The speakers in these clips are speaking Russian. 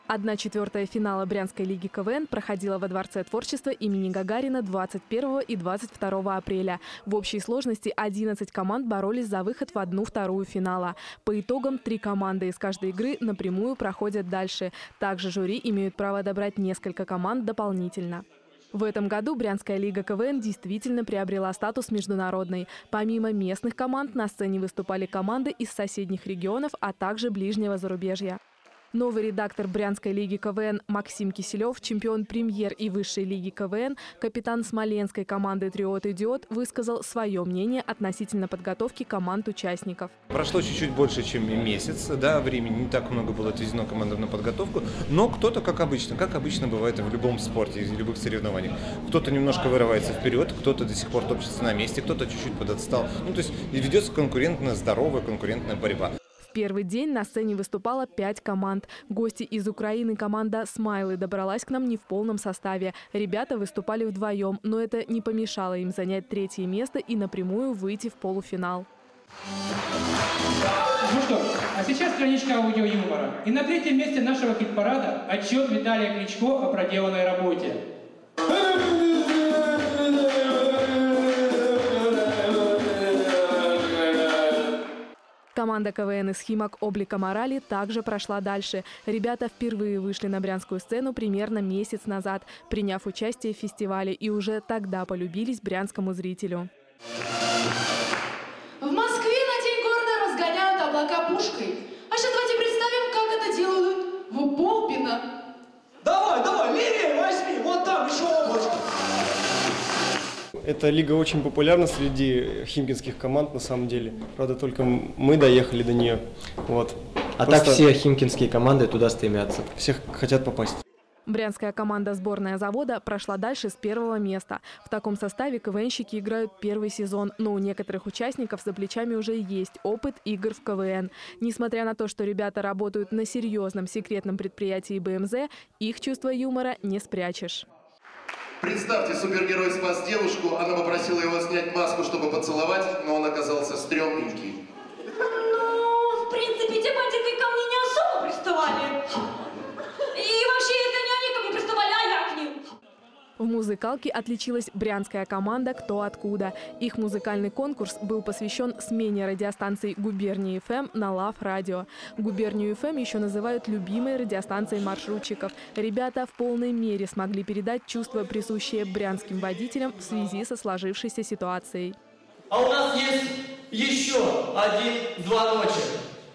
1/4 финала Брянской лиги КВН проходила во Дворце творчества имени Гагарина 21 и 22 апреля. В общей сложности 11 команд боролись за выход в 1/2 финала. По итогам 3 команды из каждой игры напрямую проходят дальше. Также жюри имеют право отобрать несколько команд дополнительно. В этом году Брянская лига КВН действительно приобрела статус международной. Помимо местных команд на сцене выступали команды из соседних регионов, а также ближнего зарубежья. Новый редактор Брянской лиги КВН Максим Киселев, чемпион премьер и высшей лиги КВН, капитан смоленской команды «Триот Идиот», высказал свое мнение относительно подготовки команд-участников. Прошло чуть-чуть больше, чем месяц, да, времени не так много было отведено командам на подготовку, но кто-то, как обычно бывает в любом спорте, в любых соревнованиях, кто-то немножко вырывается вперед, кто-то до сих пор топчется на месте, кто-то чуть-чуть подотстал. Ну, то есть ведется конкурентная, здоровая конкурентная борьба. В первый день на сцене выступало 5 команд. Гости из Украины команда «Смайлы» добралась к нам не в полном составе. Ребята выступали вдвоем, но это не помешало им занять 3-е место и напрямую выйти в полуфинал. Ну что, а сейчас страничка аудиоюмора. И на 3-м месте нашего хит-парада отчет Виталия Кличко о проделанной работе. Команда КВН из Химок «Облика морали» также прошла дальше. Ребята впервые вышли на брянскую сцену примерно месяц назад, приняв участие в фестивале, и уже тогда полюбились брянскому зрителю. В Москве на День города разгоняют облака пушкой. А сейчас давайте представим, как это делают в Болпино. Давай, левее возьми, вот там еще облачко. Эта лига очень популярна среди химкинских команд, на самом деле. Правда, только мы доехали до нее. Вот. А просто так все химкинские команды туда стремятся. Все хотят попасть. Брянская команда «Сборная завода» прошла дальше с 1-го места. В таком составе КВНщики играют 1-й сезон, но у некоторых участников за плечами уже есть опыт игр в КВН. Несмотря на то, что ребята работают на серьезном секретном предприятии БМЗ, их чувство юмора не спрячешь. Представьте, супергерой спас девушку, она попросила его снять маску, чтобы поцеловать, но он оказался стрёмненький. Ну, в принципе, те бандиты ко мне не особо приставали. И вообще, это не они ко мне приставали, а я к ним. В музыкалке отличилась брянская команда «Кто откуда». Их музыкальный конкурс был посвящен смене радиостанций «Губерния ФМ» на «Лав Радио». «Губернию ФМ» еще называют любимой радиостанцией маршрутчиков. Ребята в полной мере смогли передать чувство, присущее брянским водителям в связи со сложившейся ситуацией. А у нас есть еще один звоночек.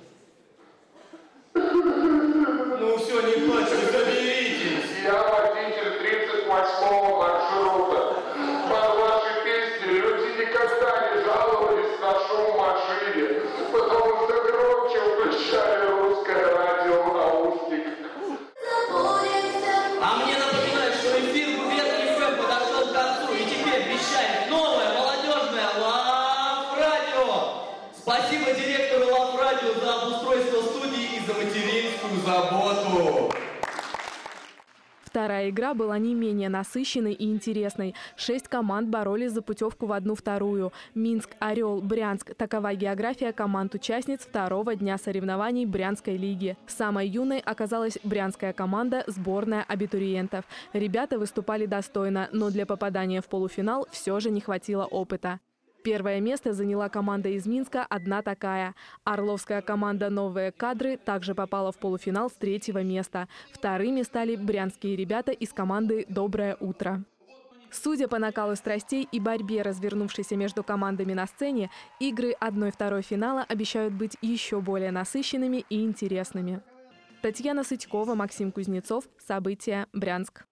Ну все, не плачьте, соберитесь. Я водитель 38-го маршрута. Под ваши песни люди никогда не жаловались на шум в машине, потому что громче включали русское радио в наушниках. А мне напоминают, что эфир Губернии ФМ подошел к концу, и теперь вещает новое молодежное Лав Радио. Спасибо директору Лав Радио за обустройство студии и за материнскую заботу. Вторая игра была не менее насыщенной и интересной. 6 команд боролись за путевку в 1/2. Минск, Орел, Брянск – такова география команд-участниц 2-го дня соревнований Брянской лиги. Самой юной оказалась брянская команда «Сборная абитуриентов». Ребята выступали достойно, но для попадания в полуфинал все же не хватило опыта. 1-е место заняла команда из Минска «Одна такая». Орловская команда «Новые кадры» также попала в полуфинал с 3-го места. 2-ми стали брянские ребята из команды «Доброе утро». Судя по накалу страстей и борьбе, развернувшейся между командами на сцене, игры 1/2 финала обещают быть еще более насыщенными и интересными. Татьяна Сытькова, Максим Кузнецов. События. Брянск.